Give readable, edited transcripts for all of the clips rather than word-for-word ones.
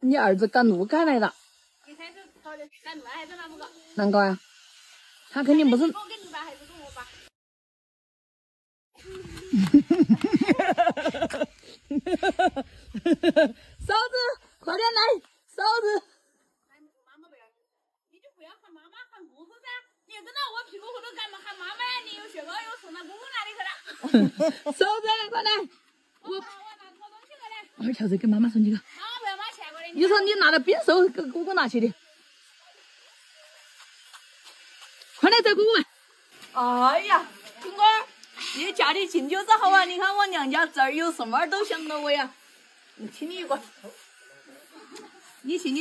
你儿子赶路赶来了。 你孩子跑的赶路还是哪么个？ 啷个呀？他肯定不是。 我跟你爸还是跟我爸？ 嫂子，快点来，嫂子。 妈妈不要，你就不要喊妈妈，喊姑姑噻。你跟到我屁股后头干嘛喊妈妈呀？你有血糕又送到姑姑那里去了。 嫂子，快来！ 我拿拖东西过来。 二条子给妈妈送几个。 妈妈不要拿钱过来。 你说你拿了冰寿给姑姑拿去的。快来找姑姑玩。 哎呀，金哥儿，你家里敬酒子好啊！你看我娘家这儿有什么儿都想到我呀。你亲你一个，你去。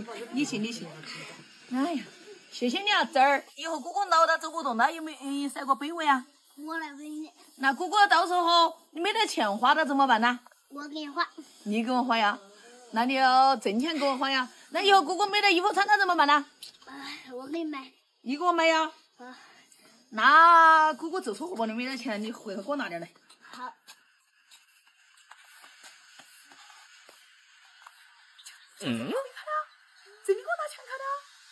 哎呀，谢谢你啊，这儿以后姑姑老了走不动了，有没有塞个杯位啊？ 我来给你。 那姑姑到时候你没得钱花了怎么办呢？ 我给你花。 你给我花呀？那你要挣钱给我花呀？那以后姑姑没得衣服穿了怎么办呢？ 我给你买。 你给我买呀？那姑姑走错河吧，你没得钱，你回头给我拿点来。 好。 这里给我拿钱卡的。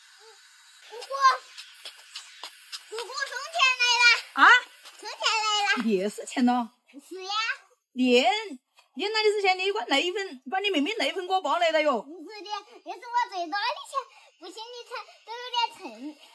姑姑送钱来了。 啊？ 送钱来了。 烈士钱了？ 是呀。 烈哪里是钱？你把那一份，把你妹妹那份给我报来了哟。 不是的，这是我最大的钱，不信你称都有点称。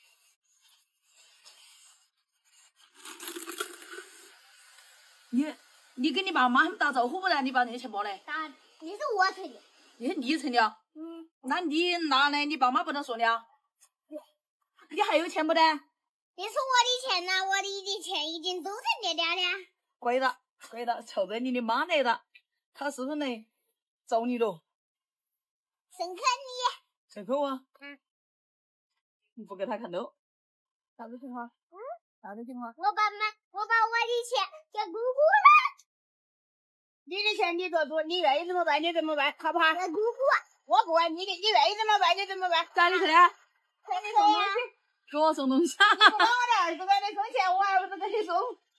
你跟你爸妈还没打招呼不然？你把那些钱报来？ 你是我存的。 你存的啊？那你拿来，你爸妈不能说你啊？你还有钱不得？ 这是我的钱呐，我的钱已经都存掉了。 贵了，瞅着你的妈来了，他是不是来找你了？ 沈肯你。 沈肯啊？你不给他看到？啥子情况？啥子情况？ 我把我的钱给姑姑了。 你的钱你做主，你愿意怎么办你怎么办，好不好？ 给姑姑。 我不管你愿意怎么办你怎么办。咋的去的？ 给你送东西。 给我送东西。 你不管我的儿子给你送钱，我还不是给你送。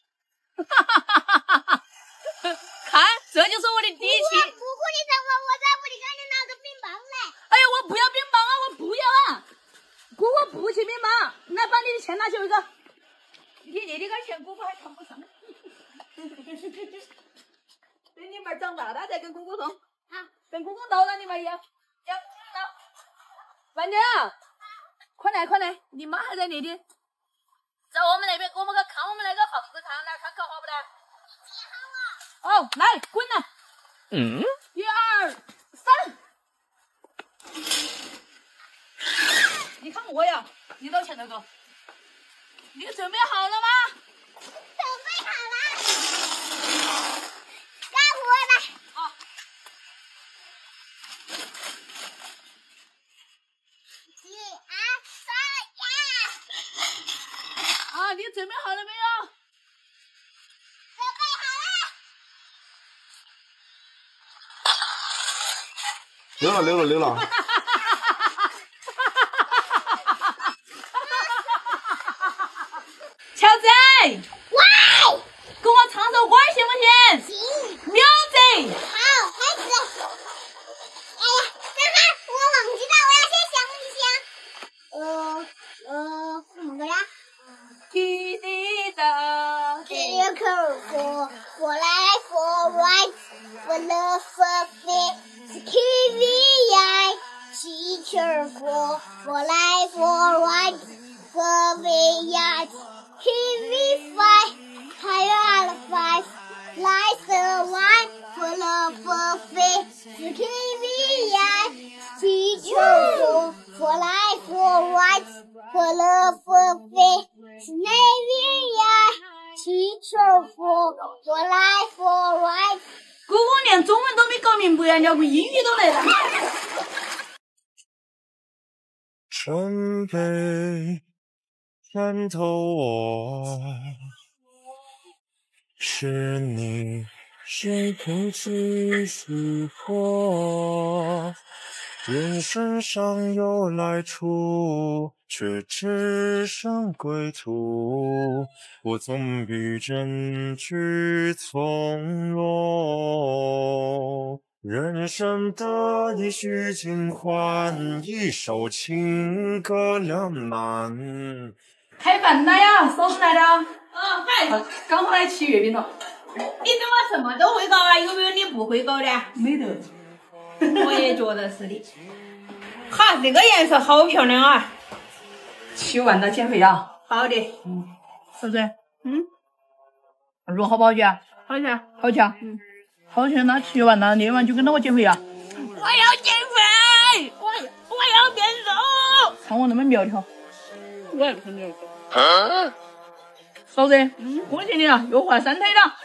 看，这就是我的底气。 姑姑，你等我在屋里给你拿个冰棒来。 哎呀，我不要冰棒啊，我不要啊！姑姑不吃冰棒，来把你的钱拿去一个。你这点钱姑姑还看不上。等你们长大了再跟姑姑送。 好， 等姑姑老了你们要万年啊，快来，你妈还在那里。在我们那边，我们去看我们那个房子，看来看搞好不得。哦，来滚来。1、2、3。你看我呀，你多少钱那个？你准备好了吗？ 准备好了。该我了。 好。 1、2、3，呀！ 啊，你准备好了没有？ 准备好了。 溜了。 乔仔， 喂， 给我唱首歌行不行？ 行。 Music。 好，开始。哎呀，等下我忘记了，我要先想一想。什么歌呀？ 滴滴答。 Circle for life, for right, for love, for faith, KVI. Teacher for life, for right, for VI. KV5, higher alpha, life, for right, for love, for faith, KVI. Teacher for life, for right, for love, for faith, KVI. Teacher for life, for right。 姑姑连中文都没搞明白呀，你要不英语都来了。 准备穿透我，是你谁不知识破？人生上有来处，却只剩归途。我总比真句从容。 人生得意须尽欢，一首情歌两难。 开饭了呀，嫂子来了。 嗨， 刚好来吃月饼了。 你怎么什么都会搞啊？有没有你不会搞的？ 没得。 我也觉得是的。哈，这个颜色好漂亮啊！ 去万达减肥啊？ 好的。 是不是？肉好不好吃啊？ 好吃。 好吃啊。好吃，那去万达练完就跟着我减肥啊！ 我要减肥，我要变瘦。 看我那么苗条。 我也不是苗条。 嫂子，恭喜你了，又怀3胎了。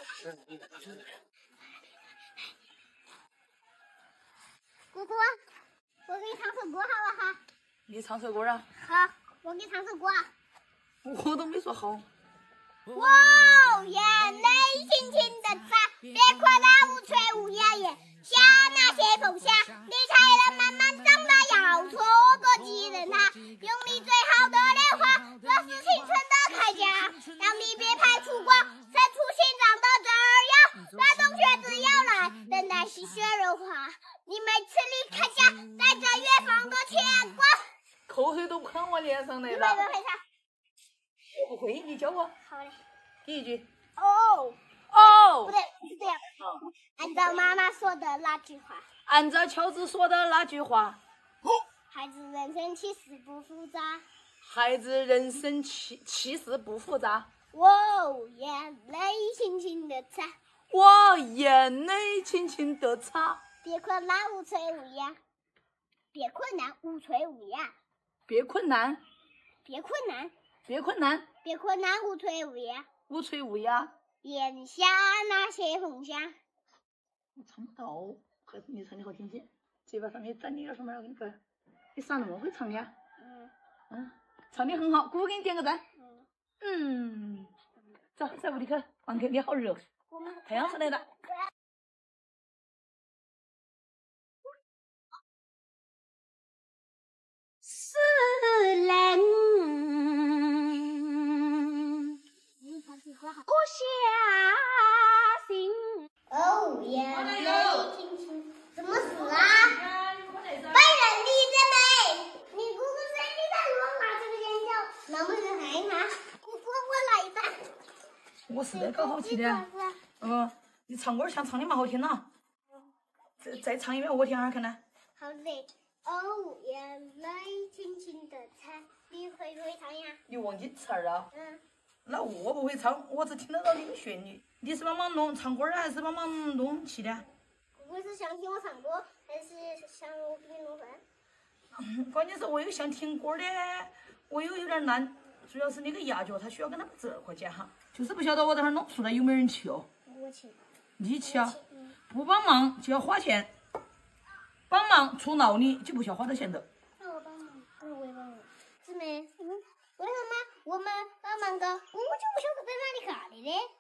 姑姑，我给你唱首歌好不好？ 你唱首歌啊？ 好，我给你唱首歌。 我都没说好。 哇，眼泪轻轻地擦，别哭了，无吹无压也。下那些风沙，理财人慢慢长大，要错过几人他，用你最好的莲花，若是青春的铠甲，让你别排除光，伸出心脏的枝桠，那冬雪只要来，等待细雪融化。你每次离开家，带着远方的牵挂。 口水都喷我脸上来你了。 会不会唱？ 我不会，你教我。 好嘞。 第一句。 哦。不对，是这样。按照妈妈说的那句话， 按照乔治说的那句话， 孩子人生其实不复杂。 孩子人生其实不复杂。 我眼泪轻轻地擦， 我眼泪轻轻地擦。 别困难无催无压，别困难无催无压， 别困难， 别困难， 别困难， 别困难无催无压， 无催无压。 眼下那些风沙。 我唱不到，还是你唱的好听些。嘴巴上面沾点什么？我跟你说，你咋那么会唱呀？唱的很好，姑姑给你点个赞。走，在屋里去，房间里好热，太阳出来了。 是人不下心。哦，眼泪轻轻，怎么死啊？被人立着没？你姑姑生气在乱拿这个烟酒，能不能喊一喊？姑姑，我来一半。 我是在搞好听的。你唱歌像唱的蛮好听呐。再唱一遍我听下看呢。 好嘞。哦，眼泪轻轻地擦，你会不会唱呀？ 你忘记词儿了？那我不会唱，我只听得到你的旋律。你是帮忙弄唱歌的，还是帮忙弄戏的？ 姑姑是想听我唱歌，还是想我给你弄饭？ 关键是我又想听歌的，我又有点难。主要是那个压脚，他需要跟他们12块钱哈，就是不晓得我这儿弄出来有没有人去哦。 我去。 你去啊？不帮忙就要花钱，帮忙出劳力就不需要花点钱的。 那我帮忙，我也帮忙。姊妹，为什么我们帮忙的，我就不晓得在哪里看的呢？